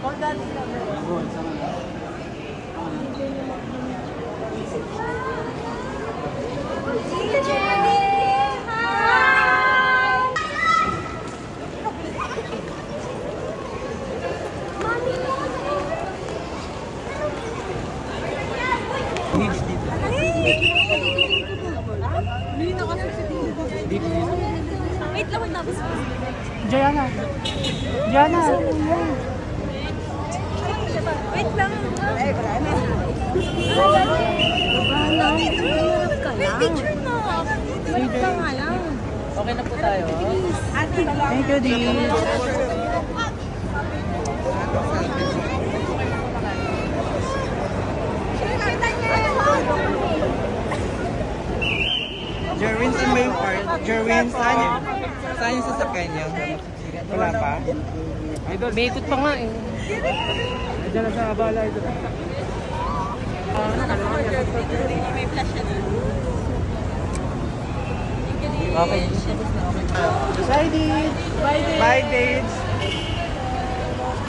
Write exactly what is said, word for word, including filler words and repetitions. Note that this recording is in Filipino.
Wait lang, tapos. Jayana. Jayana. Wait lang. Ay, brana. May picture na. Wait lang nga lang. Okay na po tayo. Thank you, Dee. Jerwin, saan ba yung part? Jerwin, saan yung, saan yung sasakyan niya? Wala pa? Idol, may ikot pa nga eh. Diyan na sa abala, idol. May flash na. Okay. Bye, Dee. Bye, Dates.